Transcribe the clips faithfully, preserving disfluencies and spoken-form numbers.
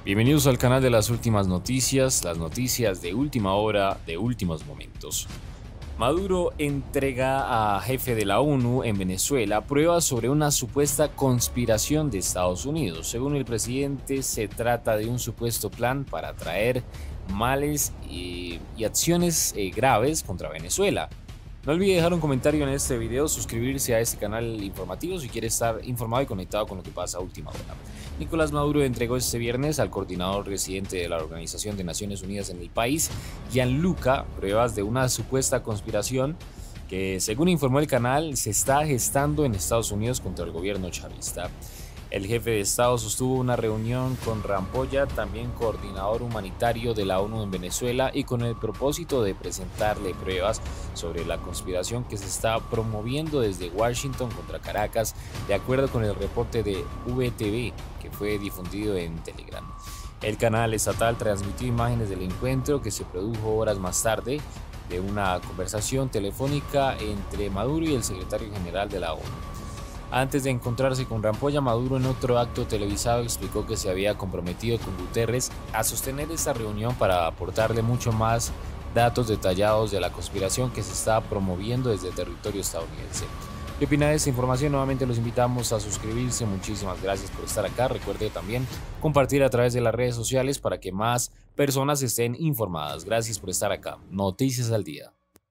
Bienvenidos al canal de las últimas noticias, las noticias de última hora, de últimos momentos. Maduro entrega a jefe de la ONU en Venezuela pruebas sobre una supuesta conspiración de Estados Unidos. Según el presidente, se trata de un supuesto plan para traer males y, y acciones eh, graves contra Venezuela. No olvide dejar un comentario en este video, suscribirse a este canal informativo si quiere estar informado y conectado con lo que pasa a última hora. Nicolás Maduro entregó este viernes al coordinador residente de la Organización de Naciones Unidas en el país, Gianluca, pruebas de una supuesta conspiración que, según informó el canal, se está gestando en Estados Unidos contra el gobierno chavista. El jefe de Estado sostuvo una reunión con Rampolla, también coordinador humanitario de la ONU en Venezuela, y con el propósito de presentarle pruebas sobre la conspiración que se está promoviendo desde Washington contra Caracas, de acuerdo con el reporte de V T V que fue difundido en Telegram. El canal estatal transmitió imágenes del encuentro que se produjo horas más tarde de una conversación telefónica entre Maduro y el secretario general de la ONU. Antes de encontrarse con Rampolla, Maduro en otro acto televisado explicó que se había comprometido con Guterres a sostener esta reunión para aportarle mucho más datos detallados de la conspiración que se está promoviendo desde el territorio estadounidense. ¿Qué opina de esta información? Nuevamente los invitamos a suscribirse. Muchísimas gracias por estar acá. Recuerde también compartir a través de las redes sociales para que más personas estén informadas. Gracias por estar acá. Noticias al día.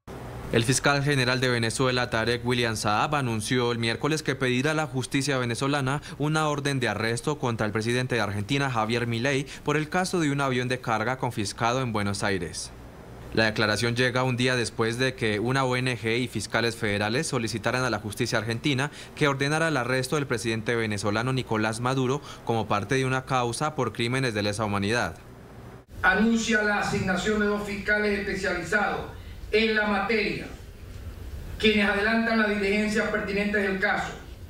El fiscal general de Venezuela, Tarek William Saab, anunció el miércoles que pedirá a la justicia venezolana una orden de arresto contra el presidente de Argentina, Javier Milei, por el caso de un avión de carga confiscado en Buenos Aires. La declaración llega un día después de que una O N G y fiscales federales solicitaran a la justicia argentina que ordenara el arresto del presidente venezolano Nicolás Maduro como parte de una causa por crímenes de lesa humanidad. Anuncia la asignación de dos fiscales especializados en la materia, quienes adelantan las diligencias pertinentes del caso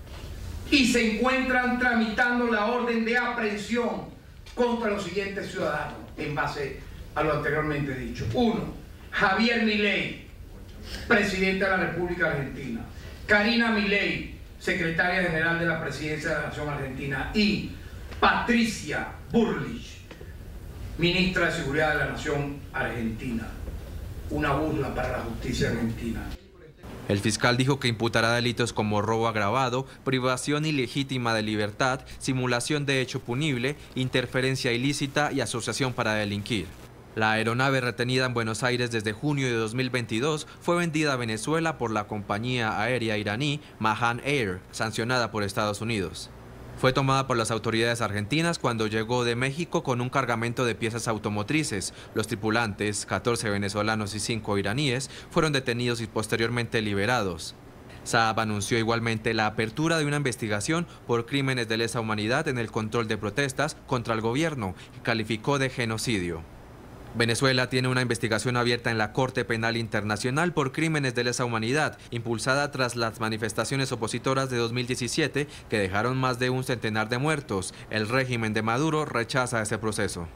y se encuentran tramitando la orden de aprehensión contra los siguientes ciudadanos en base a lo anteriormente dicho. Uno, Javier Milei, presidente de la República Argentina. Karina Milei, secretaria general de la Presidencia de la Nación Argentina. Y Patricia Bullrich, ministra de Seguridad de la Nación Argentina. Una burla para la justicia argentina. El fiscal dijo que imputará delitos como robo agravado, privación ilegítima de libertad, simulación de hecho punible, interferencia ilícita y asociación para delinquir. La aeronave retenida en Buenos Aires desde junio de dos mil veintidós fue vendida a Venezuela por la compañía aérea iraní Mahan Air, sancionada por Estados Unidos. Fue tomada por las autoridades argentinas cuando llegó de México con un cargamento de piezas automotrices. Los tripulantes, catorce venezolanos y cinco iraníes, fueron detenidos y posteriormente liberados. Saab anunció igualmente la apertura de una investigación por crímenes de lesa humanidad en el control de protestas contra el gobierno, que calificó de genocidio. Venezuela tiene una investigación abierta en la Corte Penal Internacional por crímenes de lesa humanidad, impulsada tras las manifestaciones opositoras de dos mil diecisiete que dejaron más de un centenar de muertos. El régimen de Maduro rechaza ese proceso.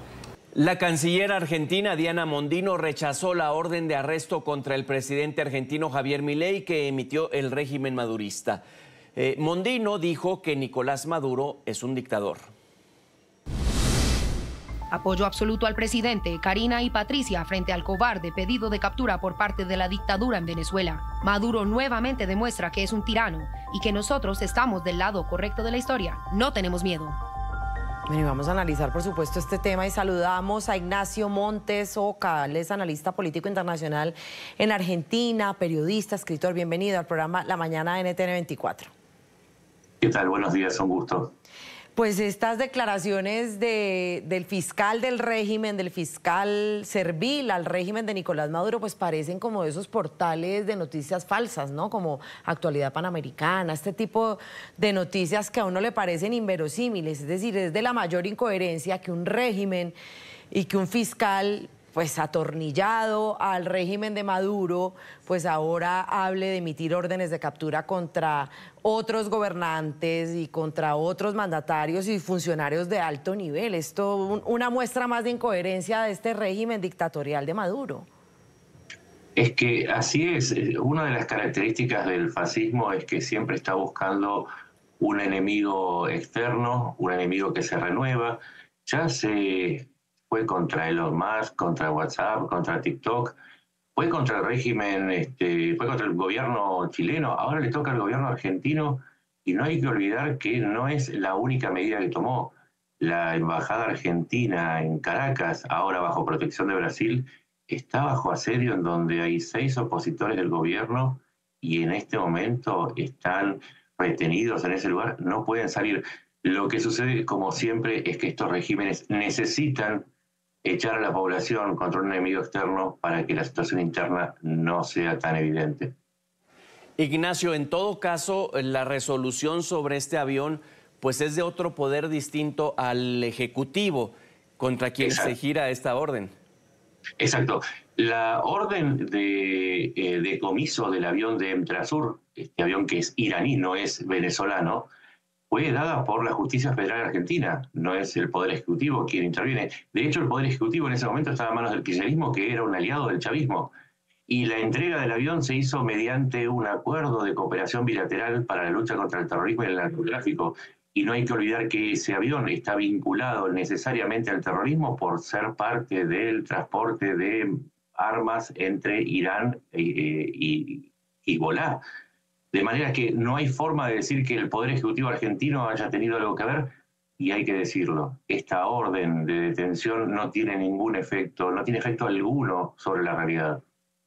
La canciller argentina Diana Mondino rechazó la orden de arresto contra el presidente argentino Javier Milei que emitió el régimen madurista. Eh, Mondino dijo que Nicolás Maduro es un dictador. Apoyo absoluto al presidente, Karina y Patricia, frente al cobarde pedido de captura por parte de la dictadura en Venezuela. Maduro nuevamente demuestra que es un tirano y que nosotros estamos del lado correcto de la historia. No tenemos miedo. Bueno, y vamos a analizar, por supuesto, este tema y saludamos a Ignacio Montes Oca, él es analista político internacional en Argentina, periodista, escritor. Bienvenido al programa La Mañana de N T N veinticuatro. ¿Qué tal? Buenos días, un gusto. Pues estas declaraciones de, del fiscal del régimen, del fiscal servil al régimen de Nicolás Maduro, pues parecen como esos portales de noticias falsas, ¿no? Como Actualidad Panamericana, este tipo de noticias que a uno le parecen inverosímiles. Es decir, es de la mayor incoherencia que un régimen y que un fiscal, pues atornillado al régimen de Maduro, pues ahora hable de emitir órdenes de captura contra otros gobernantes y contra otros mandatarios y funcionarios de alto nivel. Esto un, una muestra más de incoherencia de este régimen dictatorial de Maduro. Es que así es. Una de las características del fascismo es que siempre está buscando un enemigo externo, un enemigo que se renueva, ya se fue contra Elon Musk, contra WhatsApp, contra TikTok, fue contra el régimen, este, fue contra el gobierno chileno, ahora le toca al gobierno argentino, y no hay que olvidar que no es la única medida que tomó. La embajada argentina en Caracas, ahora bajo protección de Brasil, está bajo asedio, en donde hay seis opositores del gobierno y en este momento están retenidos en ese lugar, no pueden salir. Lo que sucede, como siempre, es que estos regímenes necesitan echar a la población contra un enemigo externo para que la situación interna no sea tan evidente. Ignacio, en todo caso, la resolución sobre este avión pues es de otro poder distinto al Ejecutivo, contra quien Exacto. se gira esta orden. Exacto. La orden de eh, decomiso del avión de Emtrasur, este avión que es iraní, no es venezolano, fue dada por la Justicia Federal Argentina, no es el Poder Ejecutivo quien interviene. De hecho, el Poder Ejecutivo en ese momento estaba en manos del kirchnerismo, que era un aliado del chavismo. Y la entrega del avión se hizo mediante un acuerdo de cooperación bilateral para la lucha contra el terrorismo y el narcotráfico. Y no hay que olvidar que ese avión está vinculado necesariamente al terrorismo por ser parte del transporte de armas entre Irán y Hezbollah. De manera que no hay forma de decir que el Poder Ejecutivo argentino haya tenido algo que ver, y hay que decirlo, esta orden de detención no tiene ningún efecto, no tiene efecto alguno sobre la realidad.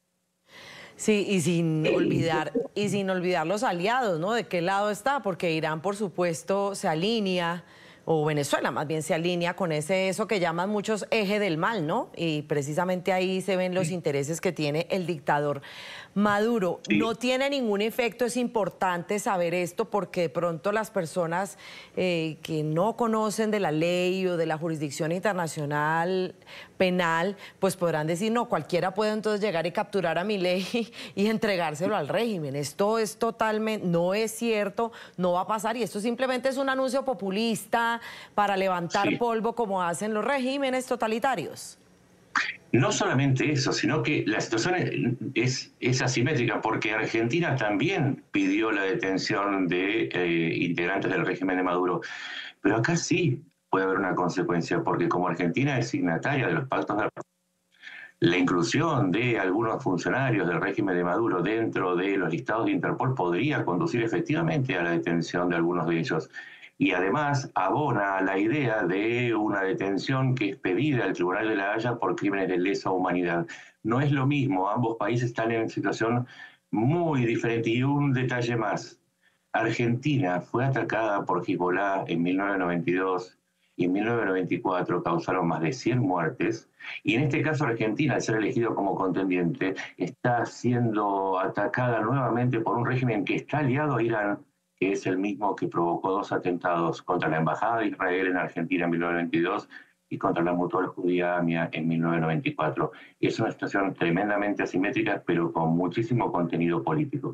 Sí, y sin olvidar, y sin olvidar los aliados, ¿no? ¿De qué lado está? Porque Irán, por supuesto, se alinea, o Venezuela más bien se alinea con ese, eso que llaman muchos eje del mal, ¿no? Y precisamente ahí se ven los sí. intereses que tiene el dictador Maduro. Sí. No tiene ningún efecto, es importante saber esto, porque de pronto las personas eh, que no conocen de la ley o de la jurisdicción internacional penal, pues podrán decir, no, cualquiera puede entonces llegar y capturar a Milei y entregárselo al régimen. Esto es totalmente, no es cierto, no va a pasar, y esto simplemente es un anuncio populista para levantar sí. polvo como hacen los regímenes totalitarios. No solamente eso, sino que la situación es, es asimétrica, porque Argentina también pidió la detención de eh, integrantes del régimen de Maduro. Pero acá sí puede haber una consecuencia, porque como Argentina es signataria de los pactos de la inclusión de algunos funcionarios del régimen de Maduro dentro de los listados de Interpol podría conducir efectivamente a la detención de algunos de ellos. Y además abona a la idea de una detención que es pedida al Tribunal de la Haya por crímenes de lesa humanidad. No es lo mismo, ambos países están en una situación muy diferente. Y un detalle más, Argentina fue atacada por Hezbollah en mil novecientos noventa y dos y en mil novecientos noventa y cuatro causaron más de cien muertes. Y en este caso Argentina, al ser elegido como contendiente, está siendo atacada nuevamente por un régimen que está aliado a Irán, que es el mismo que provocó dos atentados contra la Embajada de Israel en Argentina en mil novecientos noventa y dos y contra la Mutual Judía AMIA en mil novecientos noventa y cuatro. Es una situación tremendamente asimétrica, pero con muchísimo contenido político.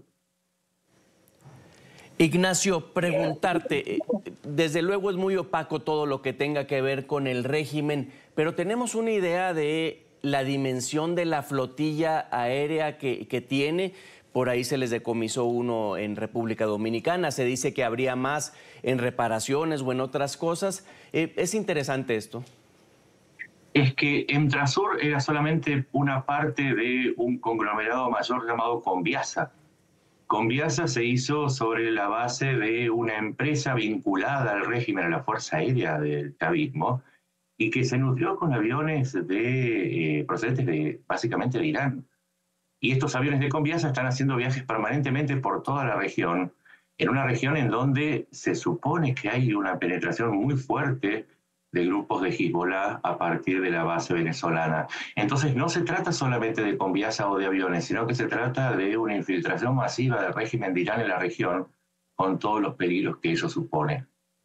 Ignacio, preguntarte, desde luego es muy opaco todo lo que tenga que ver con el régimen, pero tenemos una idea de la dimensión de la flotilla aérea que, que tiene. Por ahí se les decomisó uno en República Dominicana, se dice que habría más en reparaciones o en otras cosas. Eh, es interesante esto. Es que Emtrasur era solamente una parte de un conglomerado mayor llamado Conviasa. Conviasa se hizo sobre la base de una empresa vinculada al régimen, a la Fuerza Aérea del chavismo, y que se nutrió con aviones de, eh, procedentes de, básicamente de Irán. Y estos aviones de Conviasa están haciendo viajes permanentemente por toda la región, en una región en donde se supone que hay una penetración muy fuerte de grupos de Hezbollah a partir de la base venezolana. Entonces no se trata solamente de Conviasa o de aviones, sino que se trata de una infiltración masiva del régimen de Irán en la región, con todos los peligros que eso supone.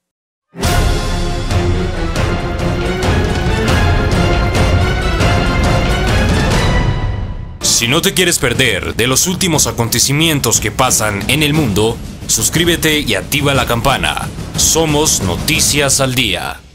Si no te quieres perder de los últimos acontecimientos que pasan en el mundo, suscríbete y activa la campana. Somos Noticias al Día.